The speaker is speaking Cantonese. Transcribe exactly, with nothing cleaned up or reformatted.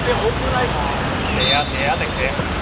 你好搬拉爬。蛇啊蛇啊，一定蛇。